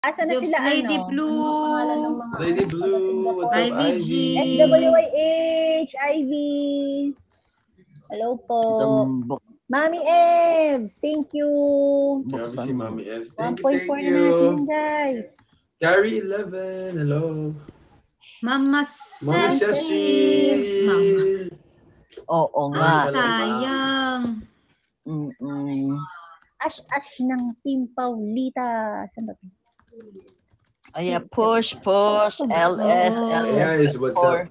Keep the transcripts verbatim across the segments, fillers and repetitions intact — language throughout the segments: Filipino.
Asa na Jobs sila, Lady ano? Blue. Ano ang pangalan ng mga Lady ano, Blue, taga-Singapore? what's up, Ivy G. Ivy? S W I H, Ivy. Hello po. Dambok. Mami Evs, thank you. Grabe Buksan si mo. Mami Evs. Thank you, one point thank four na natin you. yan, guys. Carrie eleven, hello. Mama Mami Cecil. Cecil. Mama. Oo Ay, nga. sayang. Mm-mm. Ash-ash ng Team Paulita. Saan ba? Ayan, push, push, L S, Oo. L S. Guys, what's up?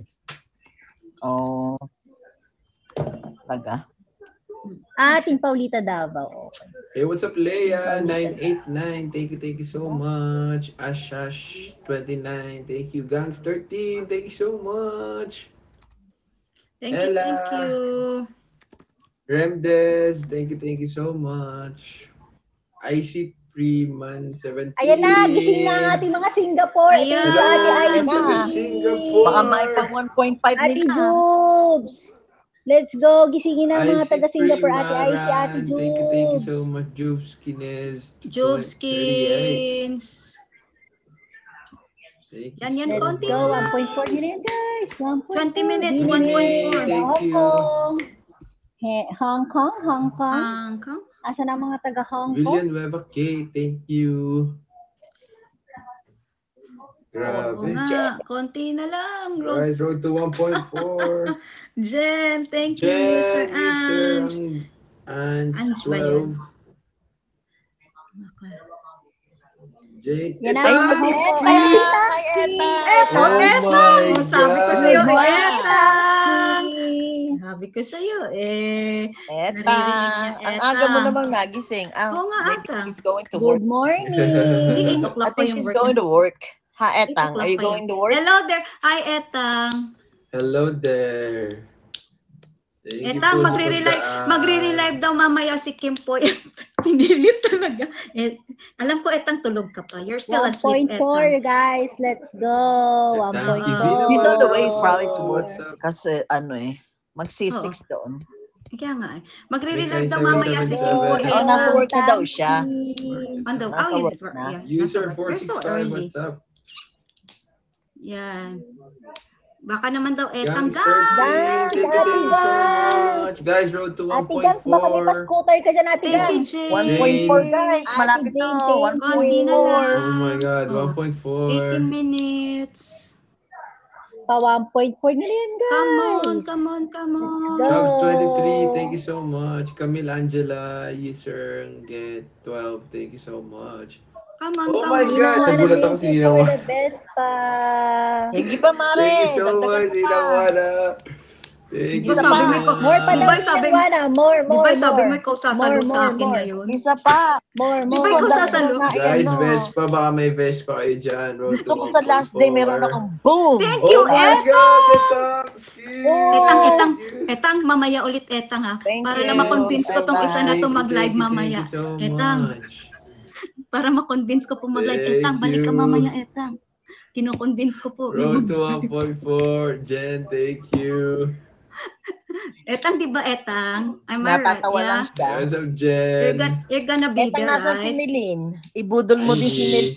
Oh. Taga. Ah, Team Paulita Davao. Okay. Hey, what's up, Leia? nine eight nine, thank you, thank you so much. Ash Ash twenty-nine, thank you. Gangs thirteen, thank you so much. Thank you, Ella. thank you. Remdes, thank you, thank you so much. I C Freeman seventeen. Ayan na, gising na ang ating mga Singapore. Ayan. Thank you, Ate Ayan Ivy. na. Singapore. Baka may pang one point five Ate nila. Jubes. Let's go. Gisingin na ang mga I C taga-Singapore. Ate Ivy, Ate Primaran, Jubes. thank you, thank you so much. Jubes Kines Jobskins. Thank you Yan, yan, so Let's konti go. na. one point four nila yan, guys. one point four. twenty minutes, Bini one point Min, four. Thank Hong you. Kong. He- Hong Kong, Hong Kong. Hong Kong. Asa na mga taga Hong Kong? Villanueva K, thank you. Oo Grabe. nga, konti na lang. Road. Guys, road to one point four. Jen, thank you, Jen, Sir user Ange. and Ange ba twelve. yan? Jade. Yan na Eta! yung mga Eta! Ay, si Ay, Taxi! Eta! Eto, Oh Eta! my Oh, sabi ko God. sa'yo, Good morning, Eta! Taxi! Sabi ko sa'yo, eh. Eta. Naririnig niya, Ang Eta. aga mo namang nagising. Ah, Oo nga, maybe ata. she's going to work. Good morning! Hindi, eight I o'clock pa think yung she's work. going to work. Ha, eight Etang? o'clock Are you pa going yun. to work? Hello there. Hi, Etang. Hello there. Thank you Etang, po sa magre-relive, pagdaan. magre-relive daw mamaya si Kim po. Pinilit talaga. Eh, alam ko, Etang, tulog ka pa. You're still one asleep, point four, Etang. guys. Let's go. one Etang, point si four. Vina She's on the way Malonzo. probably to work. What's up? Kasi ano eh, mag-C six doon. Kaya nga, eh. magre-relive May daw seven mamaya seven si seven. Kim po, Oh, nasa Etang. work na daw siya. On the, Nasa oh, is work it work? na. Yeah, nasa User work. four You're six so five, early. what's up? Yan. Baka naman daw, Etang, Gangs guys! thirteen, thank you, Ate thank you so Gans. much. Guys, road to one Ate point Gams, baka may four. pa-scooter ka dyan, Ate Thank you, Gams. Jane. one point four guys, Ate malapit Jane, na. thank one point Konti na four. lang. Oh my God, Oh. one point four. eighteen minutes. Pa one point four nila yan, guys. Come on, come on, come on. Let's go. Chubbs twenty-three, thank you so much. Camille Angela, user get twelve, thank you so much. Come on, Oh come my on. God, Nina, nagulat ako thank si you Nina for Juana. the best pa. Hindi pa, Mare. Thank you so Dagdagan much, mo Nina pa. Juana. Thank Hindi you. pa. Sabi mo ko, More pa Di daw, ba Nina sabi- Juana. More, Di more, ba sabi mo more. ikaw sasalo More, sa more, akin more. ngayon? Isa pa. More, Di more. ba ikaw more. sasalo? Guys, ano. Vespa, baka may Vespa kayo dyan. Road Gusto to ko sa last day, meron one point four. akong boom. Thank Oh you, my Etang! God, Etang! Shit. Etang, etang, Thank you. etang, mamaya ulit etang ha. Thank Para you. lang ma-convince ko tong isa na Thank to you, mag-live thank you, mamaya. Thank you so Etang, much. para ma-convince ko po mag-live. Thank Etang, balik ka you. mamaya, etang. Kino-convince ko po. Road to one point four. Jen, thank you. Etang, di ba etang? I'm alright, Natatawa yeah? lang siya. Yes, I'm You're, Jen. gonna, you're gonna be Etang, there, nasa si right? Nilin. Ibudol mo din si Nilin.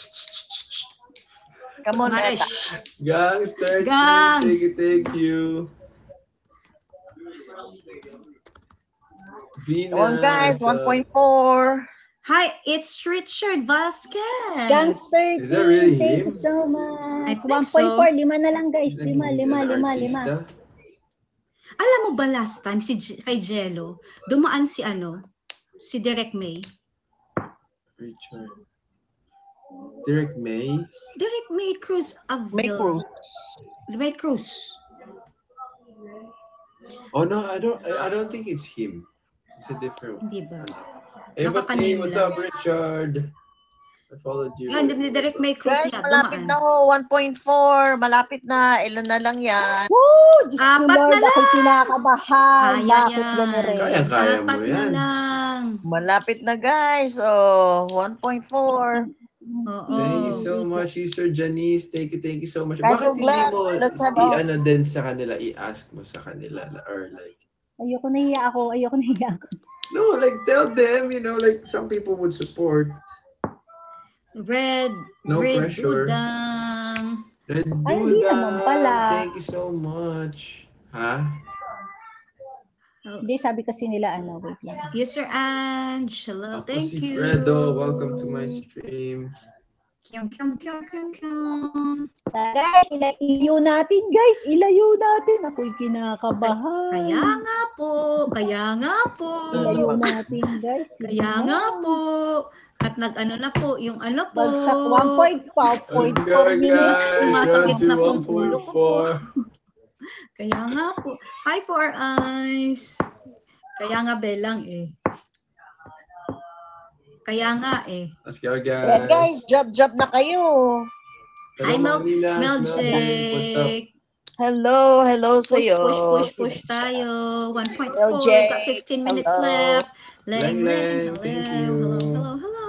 Come on, Maresh. Etang. Gangs, thirteen. Gangs. Thank you, thank you. Vina, Come on, guys. what's up? one point four. Hi, it's Richard Vasquez. Gangs Is that really thirteen, thank him? you so I much. think one point four, so. lima na lang, guys. Isn't Lima, he lima, an lima, lima. artista? Alam mo ba last time si J- kay Jello, dumaan si ano, si Derek May. Richard. Derek May? Derek May Cruz Avil. May Cruz. May Cruz. Oh no, I don't I I don't think it's him. It's a different one. Hindi ba? Hey, but Baka hey, kanina what's lang. up, Richard? I followed you. Yun, ni Derek May Cruz Guys, niya, malapit dumaan. na ho. one point four. Malapit na. Ilan na lang yan. Woo! Diyos ko, Apat Lord, na ako'y kinakabahan. Kaya Bakit yan. ganire? Kaya-kaya mo Apat na yan. lang. Malapit na, guys. Oh, one point four. Oo. Thank you so much, Sister Janice. Thank you, thank you so much. Guys, Bakit hindi let's- mo let's have i-ano din sa kanila, i-ask mo sa kanila, or like, Ayoko nahiya ako. Ayoko nahiya ako. no, like tell them, you know, like some people would support. Red, No Red pressure. Udang. Red Ay, hindi Duda, naman pala. thank you so much. Ha? Hindi, sabi kasi nila, ano, wait lang. User Ange, hello, Ako thank si you. Fredo. Welcome to my stream. Kyum, kyum, kyum, kyum, kyum. Guys, ila- ilayo natin, guys. Ilayo natin. Ako'y kinakabahan. Kaya nga po, kaya nga po. Ilayo natin, guys. Kaya nga po. At nag-ano na po, yung ano po. Bagsak one point four Let's go, guys. Sumasakit Round na to po ang ulo ko po. one point four. Kaya nga po. Hi, Four Eyes. Kaya nga belang eh. Kaya nga eh. Let's go, guys. Yeah, guys, job job na kayo. Hello, Hi, Mel- Manilas, Melvin. What's up? Milkshake. Hello, hello Push, sa'yo. push, push, push tayo. one point four. L J, We've got fifteen minutes hello. left. Leng, Leng, hello. thank you. Hello, hello, hello.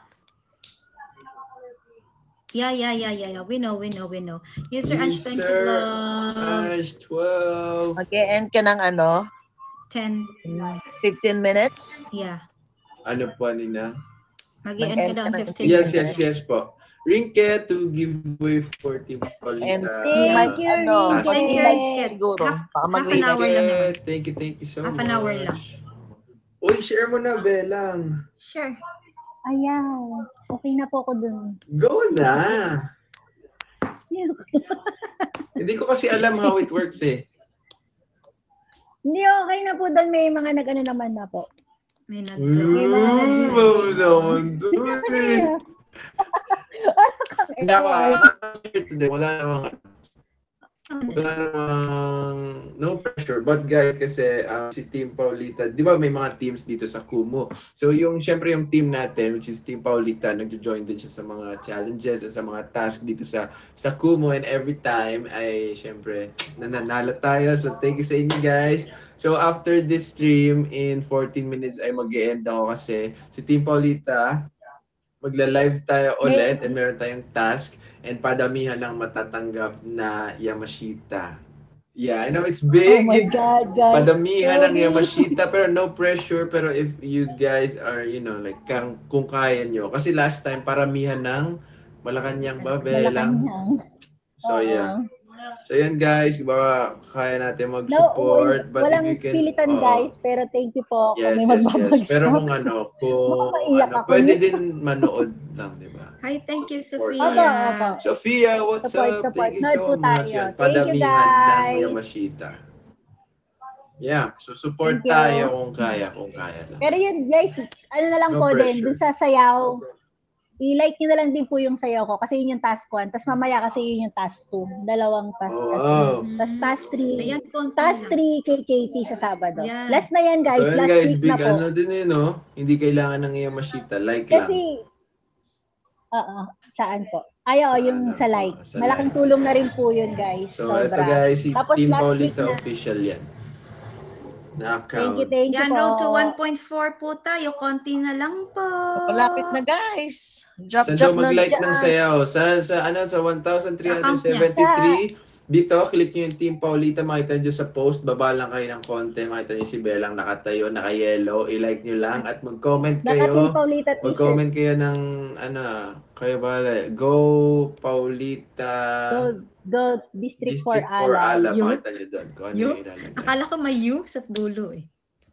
Yeah, yeah, yeah, yeah, yeah. We know, we know, we know. User Ange, thank you, User love. Ash twelve. Mag-e-end ka ng ano? ten. fifteen minutes? Yeah. Ano po, Nina? Mag-i-end ka Mag-end daw ka ang ng fifteen Yes, minutes. yes, yes po. Rinke to give away for Team And Paulita. Thank you, ano, Rinke. konti lang siguro. Half- Baka half an mag-wait. hour lang naman. Rinke, thank you, thank you so Half much. an hour lang. Uy, share mo na, Belang. Sure. Ayaw. Okay na po ako dun. Go na. Hindi ko kasi alam how it works eh. Hindi, okay na po dun. May mga nag-ano naman na po. May nag Mm, Bawa naman doon eh. Hindi ako ah, today, wala namang wala namang no pressure. But guys, kasi um, si Team Paulita, di ba may mga teams dito sa Kumu? So yung, syempre yung team natin, which is Team Paulita, nagjo-join din siya sa mga challenges at sa mga task dito sa sa Kumu, and every time ay syempre nananalo tayo. So thank you sa inyo guys. So after this stream, in fourteen minutes ay mag-e-end ako kasi si Team Paulita, magla-live tayo ulit and meron tayong task and padamihan ng matatanggap na Yamashita. Yeah, I know it's Oh big. my God, guys. Padamihan ng Sorry. Yamashita pero no pressure, pero if you guys are, you know, like kung, kung kaya nyo. Kasi last time paramihan ng Malacanang ba, Belang? Malacanang. So yeah. So yan guys, baka kaya natin No, mag-support. but walang if you can, pilitan oo. guys, pero thank you po. Yes, Kami yes, yes. magbabagsak. Pero kung ano, kung Mapapaiyak ano, ako pwede niyan. din manood lang, di ba? Hi, thank you, Support. Sophia. Opo, opo. Sophia, what's Support, up? support. Thank you Nood so po much. tayo. Yan, Thank you, padamihan guys. ng Yamashita. Yeah, so support Thank you. tayo kung kaya, kung kaya lang. Pero yun guys, ano na lang No po din, pressure. dun sa sayaw, i-like nyo na lang din po yung sayaw ko kasi yun yung task one. Tapos mamaya kasi yun yung task two. Dalawang task Oh, kasi. wow. Tapos task three. Ayan, konti Task lang. three kay Katie sa Sabado. Yeah. Last na yan guys. So yan Last guys, week big na po. ano din yun, no? Hindi kailangan ng Yamashita, like lang. Kasi, oo, saan po? Ay, oo, Sa yung ano, sa like. oo, sa Malaking like. tulong na rin po yun guys. So ito Sobra. guys, si Tapos Team last week Paulita na- official yan. Na Thank account. you, thank you Yan, po. road to one point four po tayo. Konti na lang po. Malapit na guys. Job Saan daw job na mag-like dyan. ng sayaw? Sa, sa, ano, sa one thousand three hundred seventy-three. Dito, click nyo yung Team Paulita. Makita nyo sa post. Baba lang kayo ng konti. Makita nyo si Belang nakatayo, naka-yellow. I-like nyo lang at mag-comment Naka-Team kayo. Paulita t-shirt. Mag-comment kayo ng, ano, kayo ba, Go Paulita Go, go District, for District for Ala. Ala. Yun? Makita nyo doon kung ano Yun? yung ilalagay. Akala ko may U sa dulo eh.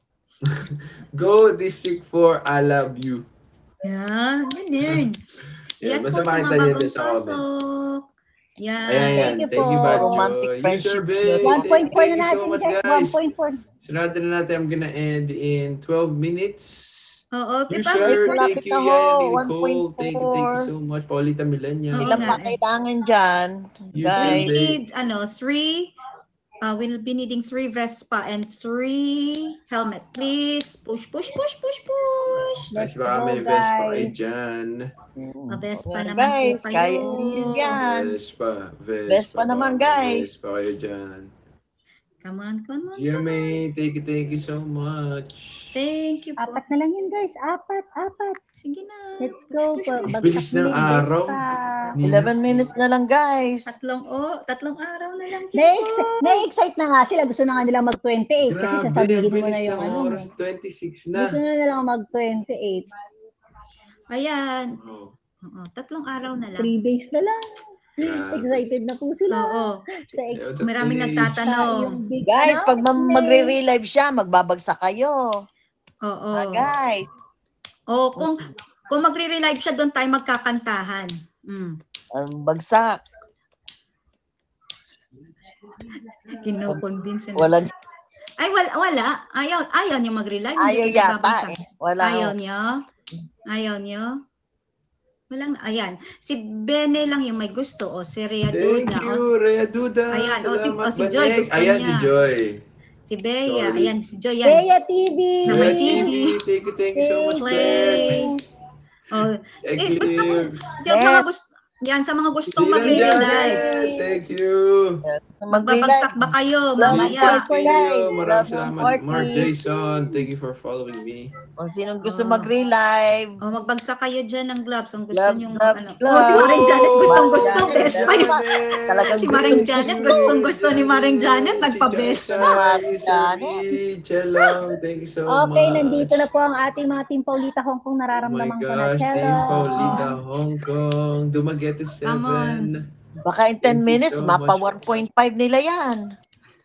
Go District for Ala View. Yan, ganun. Yan, Yan basta po sa makita mga nyo bagong din sa comment. pasok. Yan. Ayan, yan. Thank you Thank you, po. Badjo. Romantic User friendship base. yun. one point four Thank na you so natin much, guys. one guys. point four. Sinada na natin. I'm gonna end in twelve minutes. Oo, You kita. sure? malapit Thank you, na ho. Yaya one point Nicole. Thank you, thank you so much. Paulita Millennial. Oo Ilan nga pa eh. kailangan dyan? You We sure, Guys. babe? need, ano, three. Uh, we'll be needing three Vespa and three helmet. Please. Push, push, push, push, push. Guys, Let's baka go, may Vespa kayo guys. dyan. Hmm. Mabespa Okay, naman po guys, kayo. kaya niyo yan. Vespa, Vespa. Vespa naman, baka may guys. Vespa kayo dyan. Come on, come on. G M A, thank you, thank you so much. Thank you po. Apat na lang yun guys. Apat, apat. Sige na. Let's go. Push, push, push. Bilis ng Bagsak na yung araw. Vespa. Nina. eleven minutes na lang guys. Tatlong, oh, tatlong araw na lang. Na-excite, na-excite na nga sila. Gusto na nga nila mag twenty-eight kasi Grabe, sasabihin mo bilis na yung ng ano. oras, twenty-six na. Gusto na nila mag twenty-eight. Ayan. Oh. Oo, tatlong araw na lang. Three days na lang. Grabe. Excited na po sila. Oo. Sa ex- Ayun, sa Maraming page. nagtatanong. yung big, Guys, ano, pag ma- X-Men. magre-relive siya, magbabagsak kayo. Oo. Ah, guys. O kung kung magre-relive siya, doon tayo magkakantahan. Mm. Ang bagsak. Kino-convince na. Walang, Ay, wala, wala. Ayaw, ayaw niyo mag-relive. ayaw Hindi yata nagbabasa. eh. Wala. Ayaw niyo? Ayaw niyo? Walang, ayan. Si Bene lang yung may gusto. O, si Rhea Thank Duda. you, O, Rhea Duda. Ayan, o, si- Salamat, o, si Joy, Banek. gusto Ayan, niya. si Joy. si Bea. Sorry. Ayan, si Joy. Yan. Rhea T V. Na may Rhea T V. Thank you, thank you so much, Play. Claire. O, eh, basta kung, Eclipse. yan, mga gusto, yan, sa mga gustong Dylan mag-relive. Janet, thank you. Magbabagsak ba kayo Love mamaya? you. Thank guys. you. Maraming Love salamat. forty. Mark Jason, thank you for following me. Kung sinong gusto Oh. mag-relive. O, magbagsak kayo dyan ng gloves. Ang gusto Gloves, nyo, gloves, ano. gloves. Oh, si Maring Janet, gustong gusto. Janet, Best Janet. friend. Talagang Si Maring gustong Janet, gusto. gustong gusto ni Maring Janet, nagpa-best. Maring Janet. Cello, thank you so much. Okay, nandito na po ang ating mga Team Paulita Hong Kong Oh my nararamdaman ko na gosh, cello. Team Paulita Hong Kong, Dumaguete Come on. seven. Baka in ten Thank you minutes, so mapa much. one point five nila yan.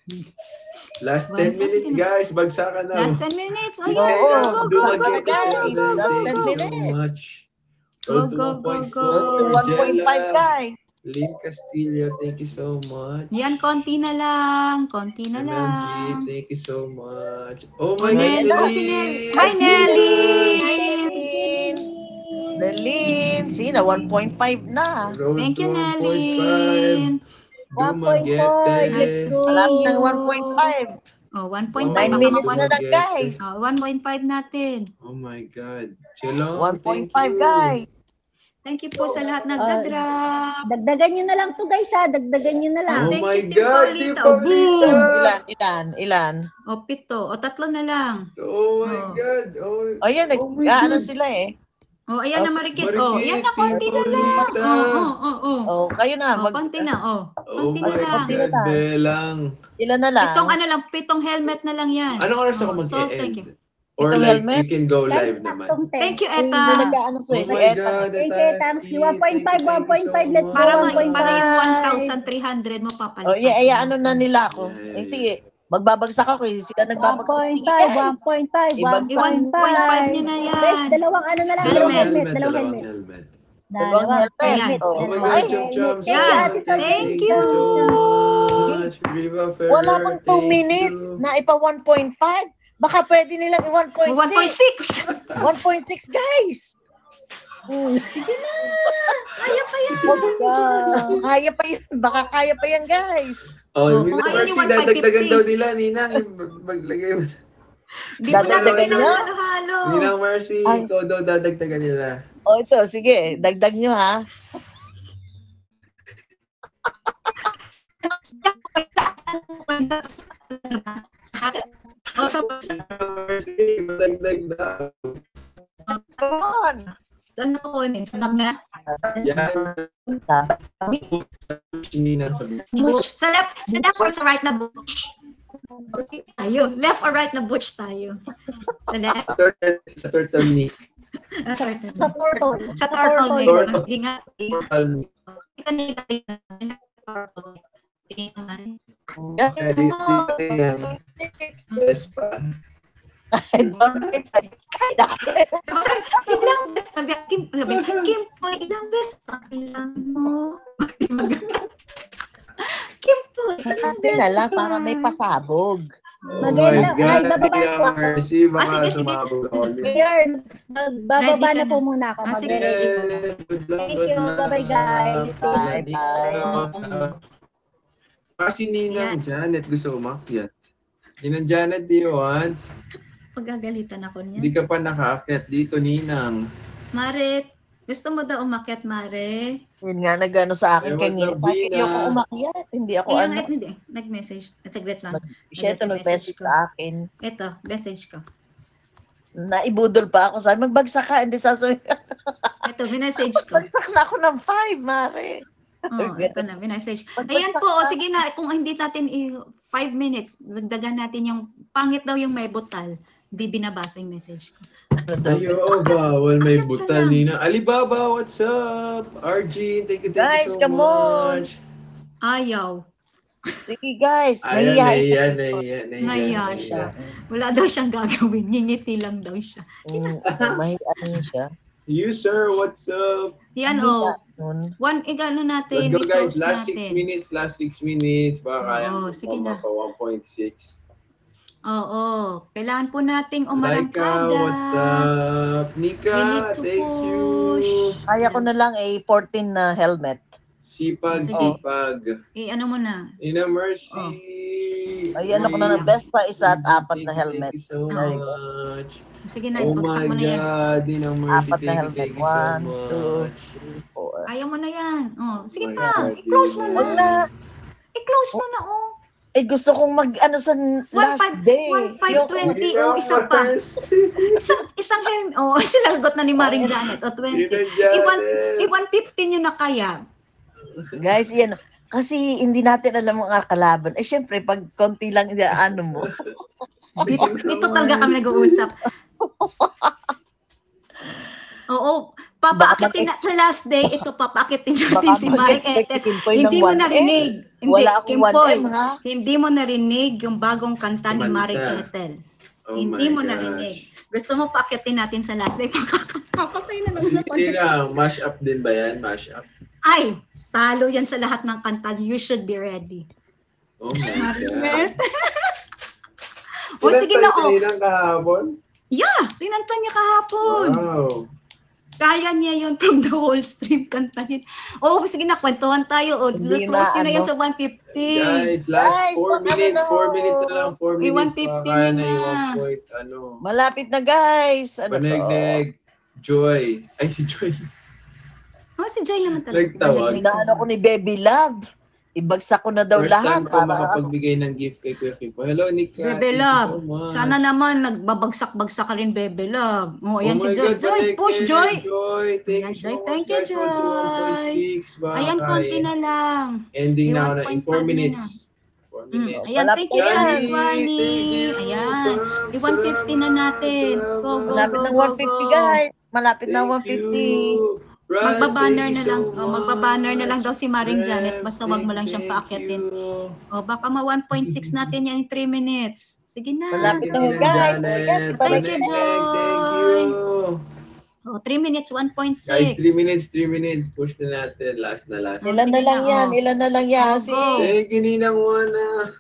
Last ten One minutes, minute. guys. Bagsakan na. Last ten minutes. Oh, Oo, yeah. oo. Go, go, go, go, Dumaguete guys. seven. Last Thank ten you so minutes. much. Go, Go to go, one point go, four. go. To one point five, Jella, guys. Lynn Castillo, thank you so much. Yan, konti na lang. Konti na M M G, lang. thank you so much. Oh my Nelly. God, Oh, si Nelly. Nelly! Hi, Nelly! Nelly! Nelly! Sina, one point five na. Road Thank you, to one point five. Nelly. one point four, Dumaguete. let's go. Alam ng one point five. Oh, one point five. Nine Oh, minutes Baka na ma- lang, guys. Oh, one point five natin. Oh my God. Chelo, one point thank five, you. guys. Thank you po sa lahat nagdadrop. Dagdagan nyo na lang to guys ha, dagdagan nyo na lang. Oh Thank my you, Team God, Paulita. Team Oh, boom! Paulita. Ilan, ilan, ilan. O, pito. O, tatlo na lang. Oh my Oh. God. Oh, O yan, nag, oh my ano God. sila eh. O, ayan na, Marikit. O, Marikit, yan na, konti Team na lang. Paulita. O, o, o, o. O, kayo na. O, Mag, konti na, o. Oh Konti na my lang. konti na God, lang. Belang. Ilan na lang. Pitong ano lang, pitong helmet na lang yan. Anong oras ako Oh, so, thank you. mag-e-end? Or Itong like, helmet? you can go Kahit live naman. saktong ten. Thank you, Yung Eta. nag-ano Oh sa'yo, si my Eta. God, Thank you, Eta, thanks. Steve, one point five, thank you, thank you one point five, so let's go. Para, much. ma, one point para yung five. one thousand three hundred mo papalit. O, iya, iya, ano na nila ako. Yeah. Eh, sige, magbabagsak ako eh. Sila one nagbabagsak. point Sige, five, guys. one point five, one Ibagsak point one point five nyo na yan. Guys, dalawang ano na lang, Helmet. dalawang Dalawang helmet, helmet, dalawang dalawang helmet. helmet. Dalawang helmet. Ayan. Oh. Oh my Ay, God, Chum Chum. Thank you, Ate Sol. Thank you. so much. Riva Ferrer, Wala pang two thank minutes you. na ipa one point five. Baka pwede nilang i one point one point six. six. one point six, guys. Hmm. Kaya pa yan. Wag ka. Kaya pa yan. Baka kaya pa yan, guys. Oh, Oh, Mina kung ayaw Mercy, ni one five dadagdagan fifty. daw nila, Nina. Yung Maglagay mo. Di mo natin Dadagdagan niya? pinahalo-halo. Nina Mercy, Ay. ikaw daw dadagdagan nila. O ito, sige. Dagdag nyo, ha. O, sa Nina Mercy, madagdag daw. Come on. ano ko yun, sabag na. Yan. Nina sa Sa left, sa left or sa right na butch? Tayo. Left or right na butch tayo? Sa left? turtle, sa turtleneck. Ah, right. Sa turtle. Sa turtle neck. Turtle. Sige nga. Turtleneck. Kita nila yung turtle. Sige nga. Ready, yan. Yes pa. Don't be like, kaya. Sabi, ilang best, sabi, Kim, sabi, Kim, po, ilang best, ilang mo. Kim po, ilang Kasi na lang, best. para may pasabog. Oh Maganda. my God, Ay, bababa Nina po ako. Mercy, Ah, baka sige, sige. sumabog ako. Mayor, magbababa Ready ka na po na. muna ako. Ah, sige. Mag-ready. Yes, good luck, Thank good you. luck. Bye-bye, guys. Bye-bye. Kasi Ninang Janet gusto umakyat. Ninang Janet, do you want? Pagagalitan ako niya. Hindi ka pa nakaakyat dito, Ninang. Mare, gusto mo daw umakyat, Mare? Yun nga, nagano sa akin Eh, kanina. what's up, Sabi, Gina? hindi ako umakyat. Hindi ako Kaya ano. nga, hindi. Nag-message. At saglit lang. Siya ito nag-message sa akin. Ito, message ko. Naibudol pa ako. Sabi, magbagsak ka. Hindi sasabihin. Ito, message ko. Bagsak na ako ng five, Mare. Oh, ito na, message. Ayan po, o, sige na, kung hindi natin i five minutes, dagdagan natin yung, pangit daw yung may butal. Hindi binabasa yung message ko. Ayo, bawal may butal nina. Alibaba, what's up? Arjun, thank you, thank Guys, you so come on. much. Ayaw. Sige guys, Ayan, nahiya. nahiya, nahiya, nahiya, Nahiya siya. Wala daw siyang gagawin. Ngingiti lang daw siya. Mm, mahiya niya siya. You, sir, what's up? Yan Nahiya o. nun. One, igano natin. Let's go, guys. i-close Last six natin. minutes, last six minutes. Baka kaya Oo, mo sige na. pa one point six. Oo. Kailangan po nating Laika, umarangkada. what's up? We Nika, need to thank you. push. Kaya ko na lang a fourteen na helmet. Sipag, Sige. sipag. Eh, ano mo na? Ina Mercy. Oh. Ayan ako na ng best pa isa at apat na helmet. Thank you so Oh. much. Sige na, Oh ibagsak my mo na yan. God, Ina Mercy. Apat na Thank you, helmet. thank you so One, two, much. three, four. Kaya mo na yan. Oh, sige Oh my pa. God, I-close mo Ina. Wag na. na. I-close mo na, oh. Eh gusto kong mag ano sa last five- day. one five Yung- twenty. Oh, isa pa. Isang, isang helmet. Oh, sinagot na ni Maring Janet. O, twenty. I-one fifty nyo na kaya. Guys, yan. Kasi hindi natin alam ang kalaban. Eh syempre, pag konti lang ano mo. Dito, dito talaga kami nag-uusap. Oo. Papaakitin na sa last day, ito papaakitin natin Baka si Maring mag-expect si Ethel. Kimpoy ng Hindi mo one M. narinig. Hindi, Wala akong Kimpoy, one M ha. hindi mo narinig yung bagong kanta ni Kumanta. Maring Ethel. Oh Hindi my mo gosh. narinig. Gusto mo paakitin natin sa last day. Papatay na lang sa Hindi lang, mash up din ba yan? Mash up. Ay, talo yan sa lahat ng kanta. You should be ready. Oh my Maring God. Ethel. O sige na, oh. Ilan kahapon? Yeah, tinanta niya kahapon. Wow. Kaya niya yun from the whole stream kantahin. Oo, sige na, kwentuhan tayo. O, Hindi close na, na yan ano. sa one fifty. Guys, last Guys, four baka minutes, na four lang. minutes na lang, four May minutes. one fifty Baka kaya na na. yung one point, ano. Malapit na guys. Ano to? Paneg-neg, Joy. Ay, si Joy. Oh, si Joy naman talaga. Nagtawag. Inaano ko ni Baby Love. Ibagsak ko na daw First lahat time ko para makapagbigay ng gift kay Kuya Kipo. Hello, Nika. Bebe Thank you Love. so much. Sana naman nagbabagsak-bagsak ka rin, Bebe Love. Oh, ayan Oh si my Joy. God, Joy, Paneg-neg, push, Joy. Joy, thank Ayan, you so Joy. much, Thank you, guys, for the one point six. Baka Ayan, konti kaya. na lang. Ending May na ako na one in point four five na minutes. four Mm, minutes. ayan, Malapit thank you, na yan. Miss Thank Wani. you. Ayan. Bam, I one fifty na natin. salamat, Go, go, malapit go, ng go, one fifty go. guys. Malapit ng Thank one fifty. you. Right, Magbabanner thank na you lang. so Oh, magbabanner na lang daw si Maring much. Janet. Basta wag mo lang siyang Thank paakyatin. you. O, baka ma one point six natin yan in three minutes. Sige na. Malapit Thank na you, guys. Janet. Oh, yes, Thank you, Paneg-neg, Thank Joy. you. O, three minutes, one point six. Guys, three minutes, three minutes. Push na natin. Last na last. Ilan na Sige lang na, yan. oh. Ilan na lang yan. Go, Si go. Thank you, Ninang Juana.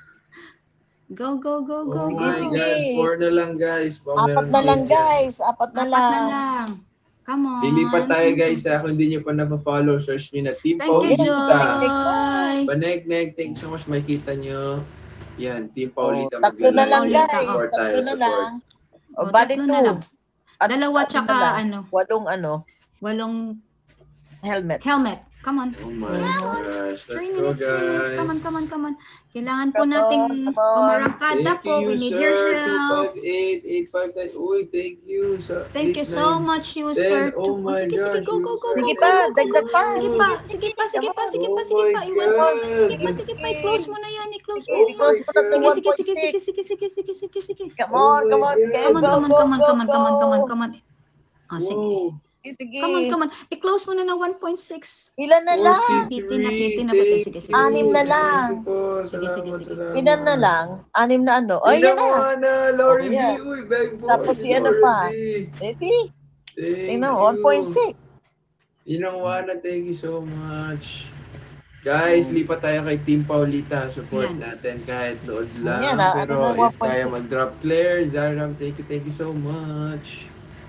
Go, go, go, go, Oh go. my God. Four na lang, guys. Baka apat meron na lang din dyan. guys. Apat na Apat lang. na lang. Come on. Lilipat tayo, guys. Ha? Kung hindi nyo pa na-follow, search nyo na Team Thank you, Paulita. Joy. Paneg-neg, thank you so much. Makikita nyo. Yan, Team Paulita. Oh, tatlo na lang Paulita, guys. Support tayo, Tatlo na support. lang. O, O, bali tatlo na two. lang. At Dalawa ano tsaka na lang, ano, walong ano, walong helmet. helmet. Come on. Oh my gosh. Let's Three go, minutes, three minutes. Come on, guys. come on, come on. Kailangan po Come on, nating come on. umarangkada Thank po. you, We need sir. your two help. five eight, eight five nine. Uy, thank you. Sa Thank you eight so nine much, you, ten. sir. Oh my sige, sige, gosh, go, go, go, go, Sige go, pa, go, go, dagdag go. pa. Sige pa, sige pa, sige pa, sige pa, sige pa. Oh my Iwan mo. God. Sige pa, sige pa. I-close mo na yan, i-close mo. Sige, close mo na to Sige, one sige, point sige, sige, six. sige, sige, sige, sige, sige. Come on, come on. Oh my Okay, Come on, go, come on, go, come on, go, come on, come on, come on, go. come on. Ah, sige. Wow. Sige. Come on, come on. I-close mo na na one point six. Ilan na lang? Fifty na, fifty na, Thank sige, sige, you. Anim na lang. Thank you po. Sige, Salamat, sige, sige. salamat. Ilan na lang? Anim na ano? Oh, yan na. Inawana, Lori Oh, yeah. B. Uy, beg po. Tapos si ano Lori pa? B. Eh, see? Thank Tingnan, you. one point six. Inangwana, thank you so much. Guys, lipat tayo kay Team Paulita. Support Yan. natin kahit load lang. Yan, ah, Pero ano na, if one point kaya six. mag-drop Claire, Zaram, thank you, thank you so much.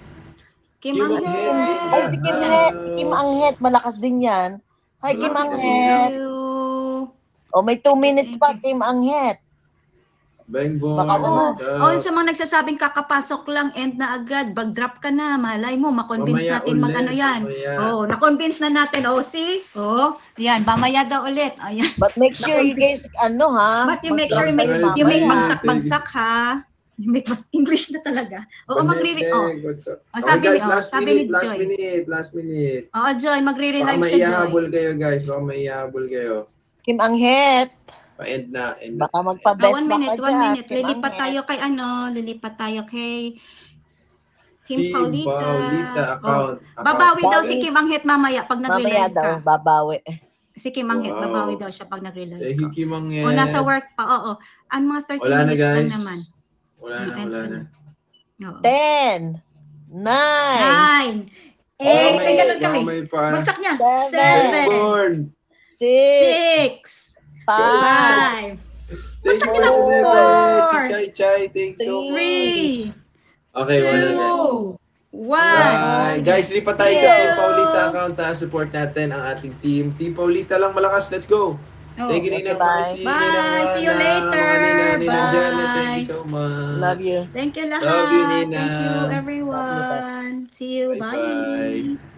Kim Kim Angel. Angel. Ay, si Kim Het. Kim Anghet. Malakas din yan. Hi, Kim Malakas din Anghet. you. Oh, may two minutes pa, Kim Anghet. Bang boy. Baka Oo. naman. Oh, sa mga nagsasabing kakapasok lang, end na agad. Bag-drop ka na. Malay mo, makonvince Mamaya natin mag ulit, ano yan. mamaya. Oh, na-convince na natin. Oh, see? Oh, yan. Mamaya daw ulit. Ayan. But make sure you guys, ano ha? But you make sure you mag-drop make, kayo you make mamaya. bagsak-bagsak ha. You make English na talaga. Oo, magre Oh. Paneg-neg, what's up? Oh, Okay, sabi guys, ni- oh, last sabi minute, ni last Joy. minute, last minute. Oo, Joy, Baka magre-relive siya, Joy. maihabol kayo, guys. Baka maihabol kayo. Kim Anghet. Pa-end na. End na. Baka Oh, magpa-best one back minute, ka one dyan, minute. Kim Lilipat Anghet. tayo kay ano, lilipat tayo kay Team Paulita. Paulita account. account. Babawi daw si Bawi. Kim Anghet mamaya pag Mamaya nag-relive daw, ka. babawi. Si Kim Anghet, Wow. babawi daw siya pag nag-relive Eh, ka. hikimang yan. O nasa work pa, oo. Ang mga thirty Wala na minutes lang guys. naman. Wala na, wala na. Oo. Ten, nine, Nine, Baka eight, may- ay ganun baka kami. may pa- Bagsak niya. Seven. Seven, Born. six, six, five, five, Thank Bagsak you, niya. Bebe. Four. Chichay, chay. Thanks so much. three, Okay, wala na. two, one. Bye. Guys, lipat tayo See sa you. Team Paulita account. Ha? Support natin ang ating team. Team Paulita lang malakas. Let's go. Oh. Thank you, Ninang Bye. Marcy, Bye. Ninang See you Rana, later. mga Nina, Ninang Bye. Janet. Thank you so much. love you. Thank you lahat. Love you, Nina. Thank you Love you, everyone. See you. Bye-bye. Bye.